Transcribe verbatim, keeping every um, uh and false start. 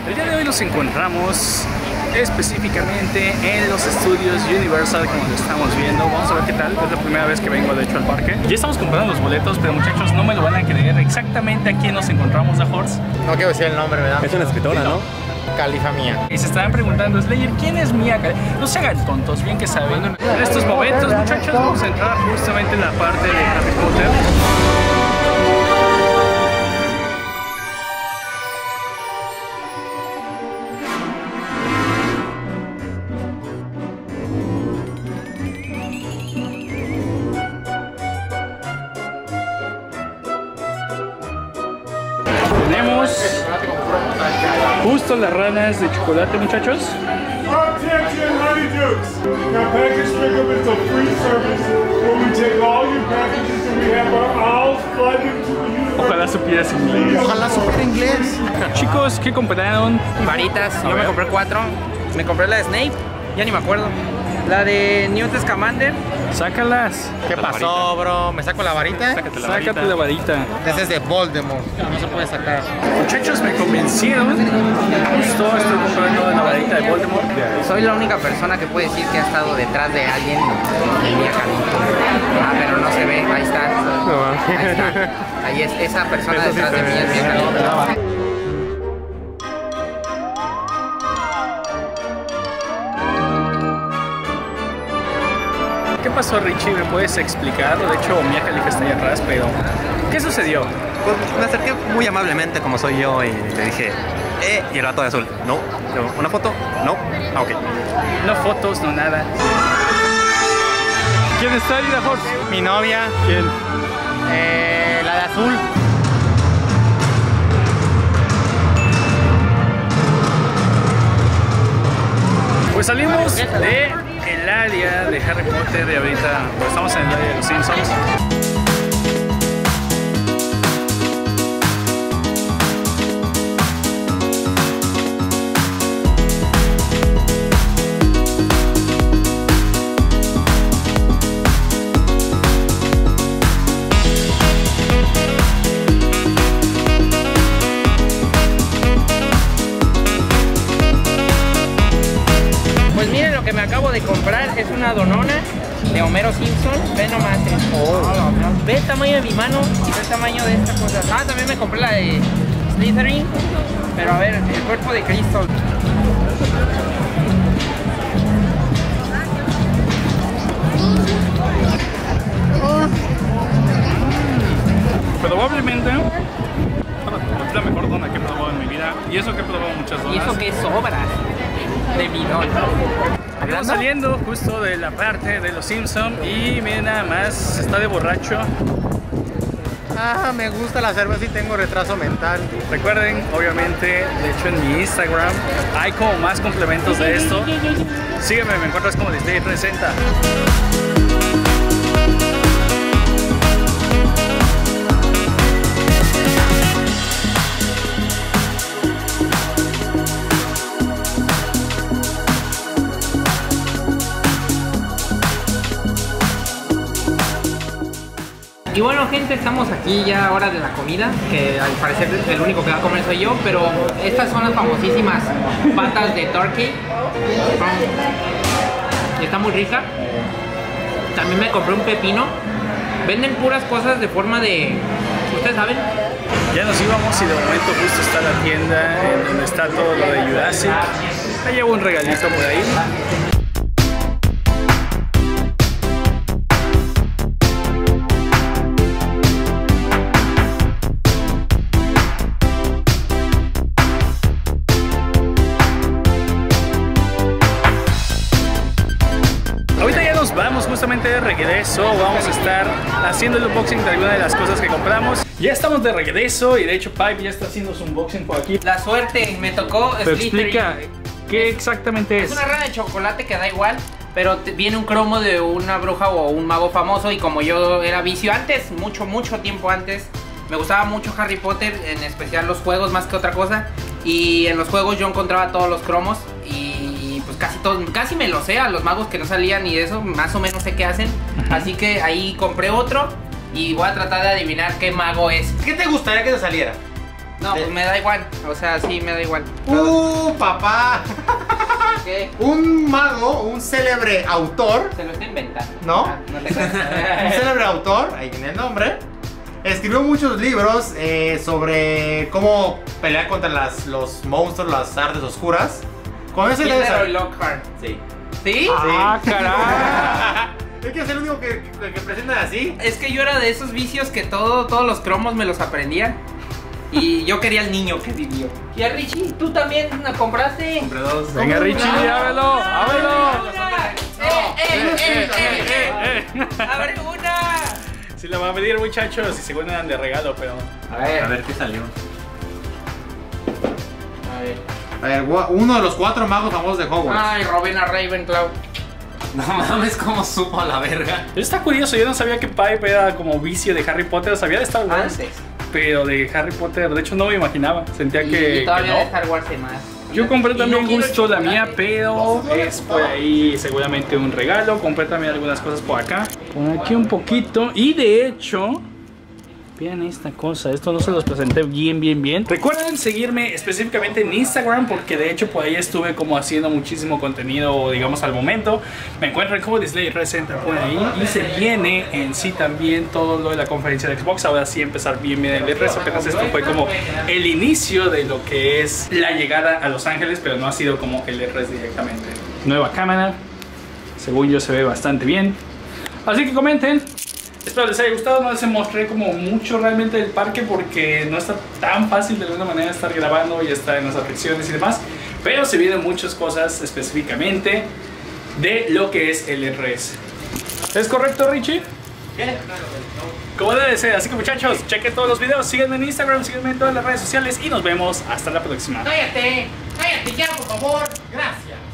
El día de hoy nos encontramos específicamente en los estudios Universal, como lo estamos viendo. Vamos a ver qué tal, es la primera vez que vengo de hecho al parque. Ya estamos comprando los boletos, pero muchachos no me lo van a creer exactamente aquí nos encontramos a Horse. No quiero decir el nombre, ¿verdad? Es una escritora, ¿no? Khalifa Mia. Y se estaban preguntando, Slayer, ¿quién es Mia Khalifa? No se hagan tontos, bien que saben. En estos momentos, muchachos, vamos a entrar justamente en la parte de Harry Potter. Tenemos justo las ranas de chocolate, muchachos. Attention, Honeydukes! Now, package pickup is a free service where we take all your packages and we have our owls fly them to the universe. Ojalá supieras inglés. Ojalá supiera inglés. Chicos, ¿qué compraron? Varitas, A yo ver. me compré cuatro. Me compré la de Snape, ya ni me acuerdo. La de Newt Scamander. Sácalas. ¿Qué pasó, bro? ¿Me saco la varita? Sácate la varita. Sácate la varita. Ese es de Voldemort. No se puede sacar. Muchachos, me convencieron. Justo estoy comprando la varita de Voldemort. Soy la única persona que puede decir que ha estado detrás de alguien de Mia Khalifa. Ah, pero no se ve, ahí está. Ahí está. Ahí es esa persona detrás de mí, es Mia Khalifa. ¿Qué pasó, Richie? ¿Me puedes explicar? De hecho, Mia Khalifa está ahí atrás, pero ¿qué sucedió? Pues me acerqué muy amablemente como soy yo y le dije, eh, y el vato de azul, no. Yo, ¿una foto? No. Ah, ok. No fotos, no nada. ¿Quién está ahí, la Horse? Mi novia. ¿Quién? Eh, la de azul. Pues salimos de el área de Harry Potter y ahorita pues estamos en el área de los Simpsons. Pues miren lo que me acabo de comprar, es una donona de Homero Simpson. Ve nomás, eh. Oh, ve el tamaño de mi mano y ve el tamaño de esta cosa. Ah, también me compré la de Slytherin, pero a ver, el cuerpo de Cristo. Probablemente es la mejor dona que he probado en mi vida. Y eso que he probado muchas donas. Y eso que sobra de mi dona. Estamos saliendo justo de la parte de los Simpsons y miren nada más, está de borracho. Ah, me gusta la cerveza y tengo retraso mental. Recuerden, obviamente, de hecho en mi Instagram hay como más complementos de esto. Sígueme, me encuentras como Disney presenta. Y bueno, gente, estamos aquí ya a hora de la comida, que al parecer el único que va a comer soy yo, pero estas son las famosísimas patas de turkey. Y está muy rica. También me compré un pepino. Venden puras cosas de forma de... ¿Ustedes saben? Ya nos íbamos y de momento justo está la tienda en donde está todo lo de Jurassic. Ahí llevo un regalito por ahí. Vamos justamente de regreso, vamos a estar haciendo el unboxing de alguna de las cosas que compramos. Ya estamos de regreso y de hecho Pipe ya está haciendo su unboxing por aquí. La suerte, me tocó Pero Slytherin. explica, ¿qué exactamente es? Es una rana de chocolate que da igual, pero te- viene un cromo de una bruja o un mago famoso. Y como yo era vicio antes, mucho, mucho tiempo antes, me gustaba mucho Harry Potter, en especial los juegos más que otra cosa. Y en los juegos yo encontraba todos los cromos y pues casi todos, casi me lo sé, a los magos que no salían y eso, más o menos sé qué hacen. Ajá. Así que ahí compré otro y voy a tratar de adivinar qué mago es. ¿Qué te gustaría que te saliera? No, pues me da igual. O sea, sí, me da igual. ¡Uh, papá! ¿Qué? Un mago, un célebre autor, Se lo estoy inventando. ¿No? Ah, no te un creas. célebre autor, ahí viene el nombre, escribió muchos libros eh, sobre cómo pelear contra las, los monstruos, las artes oscuras. Con ese debe Hitler o saber. Lockhart. Sí. ¿Sí? Ah, caray. Es que es el único que, que, que presentan así. Es que yo era de esos vicios que todo, todos los cromos me los aprendía. Y yo quería al niño que vivió. Y a Richie, tú también la compraste. Compré dos. Venga, Richie, ábrelo, ábrelo. ¡Eh, eh, eh, eh, Eh, eh. ¡Abre una! Sí la va a pedir, muchachos, y según eran de regalo, pero... A ver. A ver qué salió. A ver. A ver, gua- uno de los cuatro magos famosos de Hogwarts. Ay, Rowena Ravenclaw. No mames, cómo supo a la verga. Está curioso, yo no sabía que Pipe era como vicio de Harry Potter, sabía de Star Wars, Antes. pero de Harry Potter, de hecho no me imaginaba, sentía Y, que, y todavía que de no. Star Wars hay más. Yo compré Y también no quiero justo la mía, chocolate. pero es por ahí seguramente un regalo. Compré también algunas cosas por acá, por aquí un poquito, y de hecho... Vean esta cosa, esto no se los presenté bien, bien, bien. Recuerden seguirme específicamente en Instagram porque de hecho por ahí estuve como haciendo muchísimo contenido, digamos al momento. Me encuentran como Display Red Center por ahí y se viene en sí también todo lo de la conferencia de Xbox. Ahora sí empezar bien, bien el E tres, apenas esto fue como el inicio de lo que es la llegada a Los Ángeles, pero no ha sido como el E tres directamente. Nueva cámara, según yo se ve bastante bien. Así que comenten. Espero les haya gustado, no les mostré como mucho realmente del parque porque no está tan fácil de alguna manera estar grabando y estar en las atracciones y demás, pero se vienen muchas cosas específicamente de lo que es el E tres. ¿Es correcto, Richie? Como debe ser, así que muchachos, chequen todos los videos, síganme en Instagram, síganme en todas las redes sociales y nos vemos hasta la próxima. Cállate, cállate ya, por favor. Gracias.